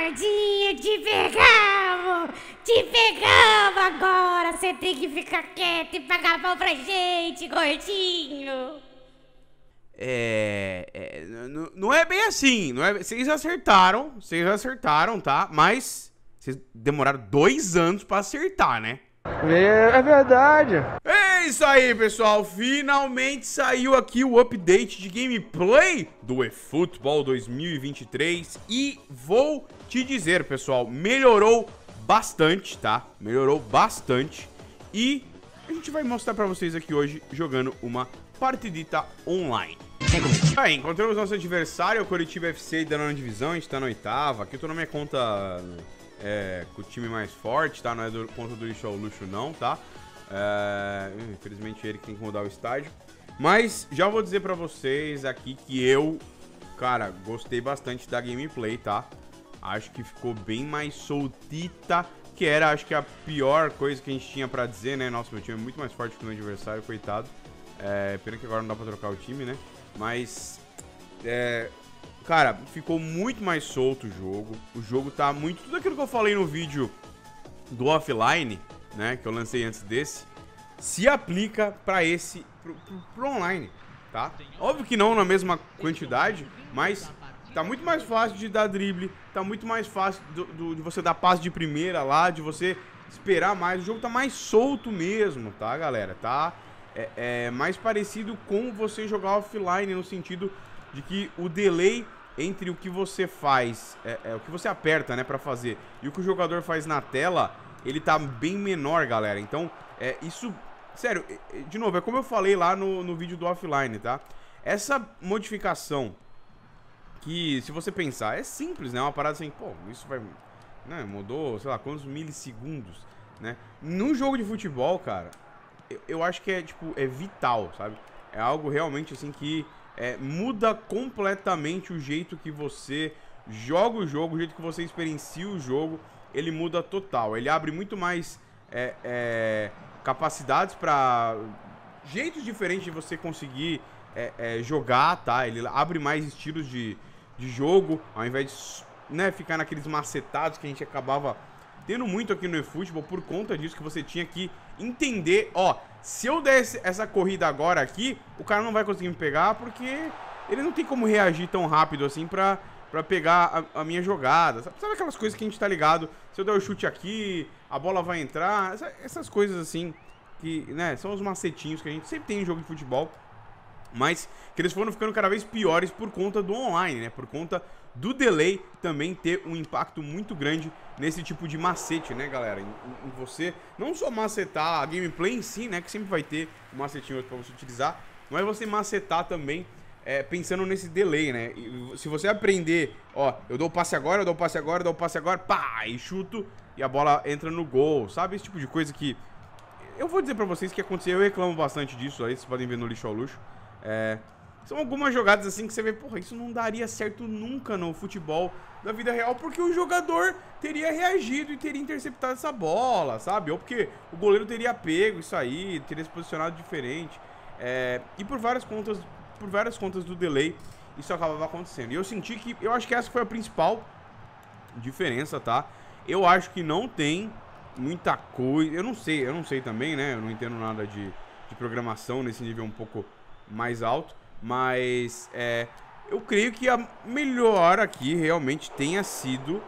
Gordinho, te pegamos! Te pegamos agora! Você tem que ficar quieto e pagar pau pra gente, gordinho! Não é bem assim, não é, vocês acertaram, tá? Mas vocês demoraram 2 anos pra acertar, né? É verdade. É isso aí, pessoal. Finalmente saiu aqui o update de gameplay do eFootball 2023 e vou te dizer, pessoal, melhorou bastante, tá? Melhorou bastante e a gente vai mostrar pra vocês aqui hoje jogando uma partidita online. Aí, encontramos nosso adversário, o Coritiba FC da 9ª divisão, a gente tá na 8ª. Aqui eu tô na minha conta com o time mais forte, tá? Não é conta do lixo ao luxo não, tá? Infelizmente ele que tem que mudar o estádio. Mas já vou dizer pra vocês aqui que eu, cara, gostei bastante da gameplay, tá? Acho que ficou bem mais soltita, que era, acho que a pior coisa que a gente tinha pra dizer, né? Nossa, meu time é muito mais forte que o meu adversário, coitado. Pena que agora não dá pra trocar o time, né? Mas, cara, ficou muito mais solto o jogo. O jogo tá muito... Tudo aquilo que eu falei no vídeo do offline, né? Que eu lancei antes desse, se aplica pra esse... Pro online, tá? Óbvio que não na mesma quantidade, mas tá muito mais fácil de dar drible. Tá muito mais fácil de você dar passe de primeira lá, de você esperar mais. O jogo tá mais solto mesmo, tá, galera? Tá... mais parecido com você jogar offline, no sentido de que o delay entre o que você faz, o que você aperta, né, pra fazer, e o que o jogador faz na tela, ele tá bem menor, galera. Então, isso, sério, de novo, é como eu falei lá no vídeo do offline, tá? Essa modificação, que se você pensar, é simples, né? Uma parada assim, pô, isso vai, né, mudou, sei lá, quantos milissegundos, né? No jogo de futebol, cara, eu acho que é vital, sabe? É algo realmente assim que muda completamente o jeito que você joga o jogo, o jeito que você experiencia o jogo, ele muda total. Ele abre muito mais capacidades para jeitos diferentes de você conseguir jogar, tá? Ele abre mais estilos de jogo, ao invés de, né, ficar naqueles macetados que a gente acabava tendo muito aqui no eFootball, por conta disso que você tinha que entender, ó, se eu der essa corrida agora aqui, o cara não vai conseguir me pegar, porque ele não tem como reagir tão rápido assim pra pegar a minha jogada. Sabe aquelas coisas que a gente tá ligado? Se eu der o chute aqui, a bola vai entrar, essas coisas assim, que, né, são os macetinhos que a gente sempre tem em jogo de futebol, mas que eles foram ficando cada vez piores por conta do online, né? Por conta do delay também ter um impacto muito grande nesse tipo de macete, né, galera? Em você não só macetar a gameplay em si, né? Que sempre vai ter um macetinho pra você utilizar, mas você macetar também pensando nesse delay, né? E se você aprender, ó, eu dou o passe agora, eu dou o passe agora, eu dou o passe agora, pá, e chuto e a bola entra no gol, sabe? Esse tipo de coisa que eu vou dizer pra vocês que aconteceu, eu reclamo bastante disso aí, vocês podem ver no lixo ao luxo. São algumas jogadas assim que você vê, porra, isso não daria certo nunca no futebol da vida real, porque o jogador teria reagido e teria interceptado essa bola, sabe? Ou porque o goleiro teria pego isso aí, teria se posicionado diferente. E por várias contas do delay, isso acabava acontecendo. E eu senti que, eu acho que essa foi a principal diferença, tá? Eu acho que não tem muita coisa, eu não sei também, né? Eu não entendo nada de programação nesse nível um pouco mais alto, mas eu creio que a melhor aqui realmente tenha sido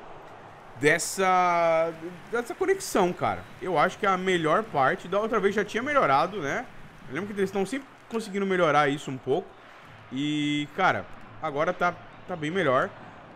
dessa conexão, cara. Eu acho que a melhor parte, da outra vez já tinha melhorado, né? Eu lembro que eles estão sempre conseguindo melhorar isso um pouco. E, cara, agora tá bem melhor.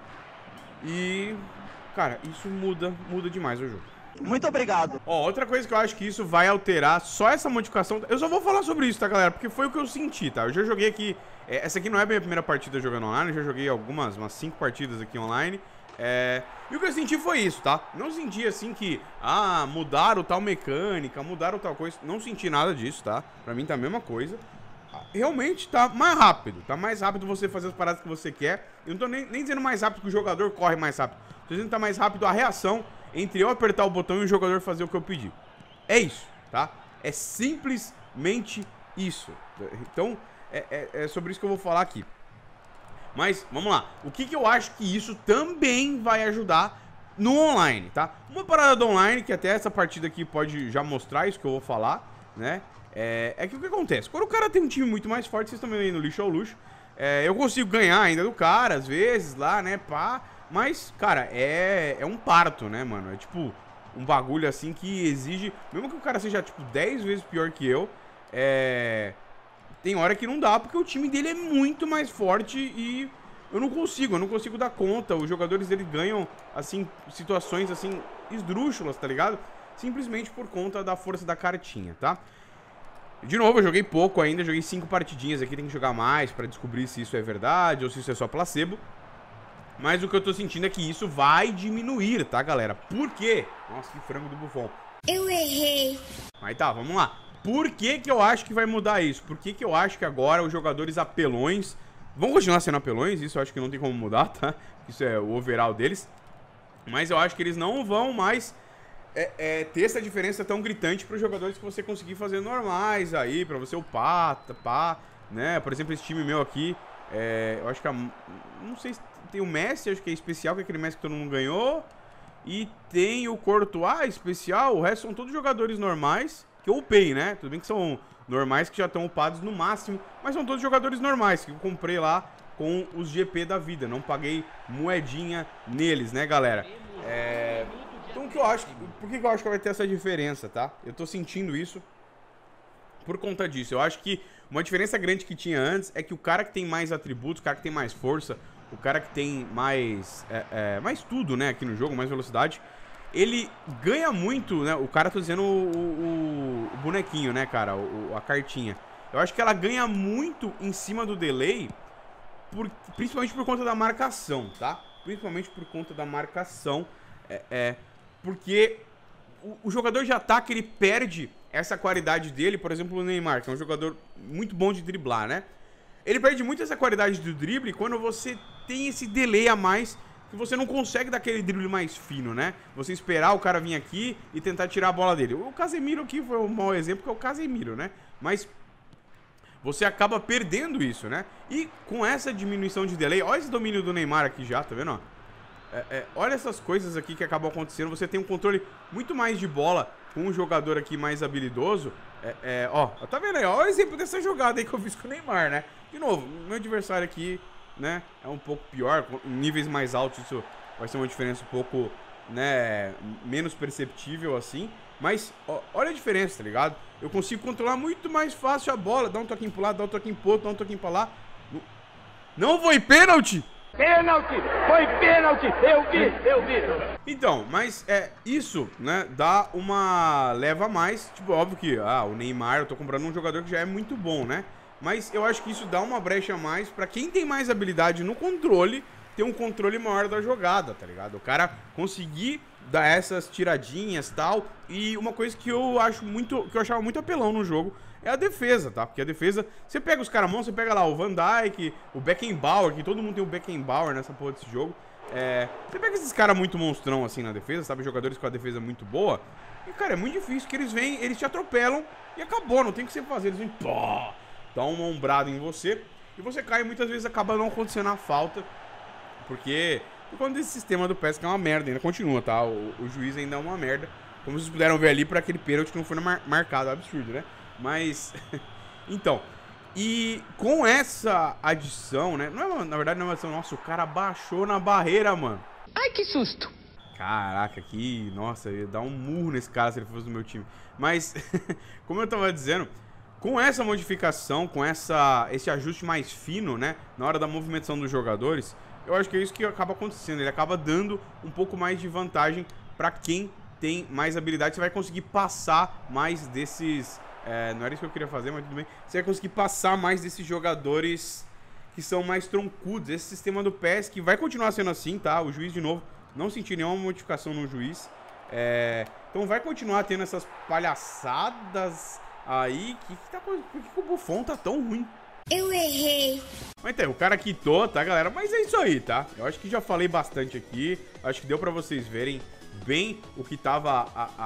E, cara, isso muda demais o jogo. Muito obrigado. Ó, outra coisa que eu acho que isso vai alterar, só essa modificação... Eu só vou falar sobre isso, tá, galera? Porque foi o que eu senti, tá? Eu já joguei aqui... essa aqui não é a minha primeira partida jogando online, eu já joguei umas 5 partidas aqui online. E o que eu senti foi isso, tá? Não senti assim que... mudaram tal mecânica, mudaram tal coisa. Não senti nada disso, tá? Pra mim tá a mesma coisa. Realmente tá mais rápido. Tá mais rápido você fazer as paradas que você quer. Eu não tô nem dizendo mais rápido que o jogador corre mais rápido. Tô dizendo que tá mais rápido a reação entre eu apertar o botão e o jogador fazer o que eu pedi. É isso, tá? É simplesmente isso. Então, é sobre isso que eu vou falar aqui. Mas, vamos lá. O que eu acho que isso também vai ajudar no online, tá? Uma parada do online, que até essa partida aqui pode já mostrar isso que eu vou falar, né? É que o que acontece? Quando o cara tem um time muito mais forte, vocês estão vendo aí no lixo ao luxo, eu consigo ganhar ainda do cara, às vezes, lá, né, pá. Mas, cara, é um parto, né, mano? É tipo um bagulho assim que exige... Mesmo que o cara seja, tipo, 10 vezes pior que eu, tem hora que não dá, porque o time dele é muito mais forte e eu não consigo dar conta. Os jogadores dele ganham, assim, situações, assim, esdrúxulas, tá ligado? Simplesmente por conta da força da cartinha, tá? De novo, eu joguei pouco ainda, joguei 5 partidinhas aqui, tem que jogar mais pra descobrir se isso é verdade ou se isso é só placebo. Mas o que eu tô sentindo é que isso vai diminuir, tá, galera? Por quê? Nossa, que frango do Buffon. Eu errei. Mas tá, vamos lá. Por que que eu acho que vai mudar isso? Por que que eu acho que agora os jogadores apelões vão continuar sendo apelões? Isso eu acho que não tem como mudar, tá? Isso é o overall deles. Mas eu acho que eles não vão mais ter essa diferença tão gritante para os jogadores que você conseguir fazer normais aí, pra você upar, pá, né? Por exemplo, esse time meu aqui, eu acho que não sei se tem o Messi, acho que é especial, que é aquele Messi que todo mundo ganhou. E tem o Courtois especial, o resto são todos jogadores normais, que eu upei, né? Tudo bem que são normais que já estão upados no máximo, mas são todos jogadores normais, que eu comprei lá com os GP da vida, não paguei moedinha neles, né, galera? Então, o que eu acho, por que eu acho que vai ter essa diferença, tá? Eu tô sentindo isso por conta disso. Eu acho que uma diferença grande que tinha antes é que o cara que tem mais atributos, o cara que tem mais força, o cara que tem mais tudo, né, aqui no jogo, mais velocidade, ele ganha muito, né? O cara, tô dizendo o bonequinho, né, cara, a cartinha. Eu acho que ela ganha muito em cima do delay, principalmente por conta da marcação, tá? Principalmente por conta da marcação, porque o jogador de ataque, ele perde essa qualidade dele. Por exemplo, o Neymar, que é um jogador muito bom de driblar, né? Ele perde muito essa qualidade do drible quando você tem esse delay a mais, que você não consegue dar aquele drible mais fino, né? Você esperar o cara vir aqui e tentar tirar a bola dele. O Casemiro aqui foi um mau exemplo, que é o Casemiro, né? Mas você acaba perdendo isso, né? E com essa diminuição de delay, olha esse domínio do Neymar aqui já, tá vendo, ó? Olha essas coisas aqui que acabam acontecendo. Você tem um controle muito mais de bola com um jogador aqui mais habilidoso. Ó, tá vendo aí? Ó, o exemplo dessa jogada aí que eu fiz com o Neymar, né? De novo, meu adversário aqui, né, é um pouco pior. Em níveis mais altos isso vai ser uma diferença um pouco, né, menos perceptível assim. Mas, ó, olha a diferença, tá ligado? Eu consigo controlar muito mais fácil a bola. Dá um toquinho pro lado, dá um toquinho pro outro, dá um toquinho pra lá. Não foi pênalti? Pênalti! Foi pênalti! Eu vi! Então, mas isso, né, dá uma leva a mais. Tipo, óbvio que, o Neymar, eu tô comprando um jogador que já é muito bom, né? Mas eu acho que isso dá uma brecha a mais pra quem tem mais habilidade no controle, ter um controle maior da jogada, tá ligado? O cara conseguir dar essas tiradinhas e tal. E uma coisa que eu achava muito apelão no jogo é a defesa, tá? Porque a defesa, você pega os caras mão, você pega lá o Van Dijk, o Beckenbauer, que todo mundo tem o Beckenbauer nessa porra desse jogo. Você pega esses caras muito monstrão assim na defesa, sabe? Jogadores com a defesa muito boa. E, cara, é muito difícil que eles vêm, eles te atropelam e acabou, não tem o que você fazer. Eles vêm, pô, dá uma ombrada em você e você cai e muitas vezes acaba não acontecendo a falta. Porque quando esse sistema do PES que é uma merda, ainda continua, tá? O juiz ainda é uma merda. Como vocês puderam ver ali por aquele pênalti que não foi marcado, absurdo, né? Mas, então, e com essa adição, né? Na verdade não é uma adição, nossa, o cara baixou na barreira, mano. Ai, que susto! Caraca, aqui, nossa, eu ia dar um murro nesse cara se ele fosse do meu time. Mas, como eu tava dizendo, com essa modificação, com esse ajuste mais fino, né? Na hora da movimentação dos jogadores, eu acho que é isso que acaba acontecendo. Ele acaba dando um pouco mais de vantagem pra quem tem mais habilidade. Você vai conseguir passar mais desses... não era isso que eu queria fazer, mas tudo bem. Você vai conseguir passar mais desses jogadores que são mais troncudos. Esse sistema do PES que vai continuar sendo assim, tá? O juiz, de novo, não senti nenhuma modificação no juiz. Então vai continuar tendo essas palhaçadas aí. Por que o Buffon tá tão ruim? Eu errei. Mas então, o cara quitou, tá, galera? Mas é isso aí, tá? Eu acho que já falei bastante aqui. Acho que deu pra vocês verem bem o que tava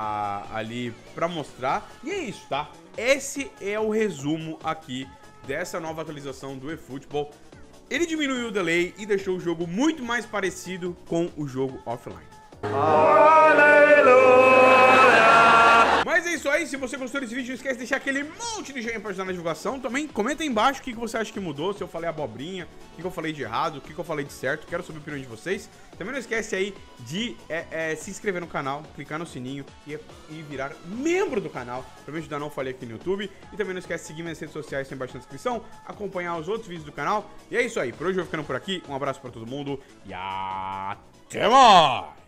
ali pra mostrar. E é isso, tá? Esse é o resumo aqui dessa nova atualização do eFootball. Ele diminuiu o delay e deixou o jogo muito mais parecido com o jogo offline. Mas é isso aí, se você gostou desse vídeo, não esquece de deixar aquele monte de joinha pra ajudar na divulgação. Também comenta aí embaixo o que você acha que mudou, se eu falei abobrinha, o que eu falei de errado, o que eu falei de certo. Quero saber a opinião de vocês. Também não esquece aí de se inscrever no canal, clicar no sininho e virar membro do canal pra me ajudar a não falhar aqui no YouTube. E também não esquece de seguir minhas redes sociais, tem embaixo na descrição, acompanhar os outros vídeos do canal. E é isso aí, por hoje eu vou ficando por aqui. Um abraço pra todo mundo e até mais!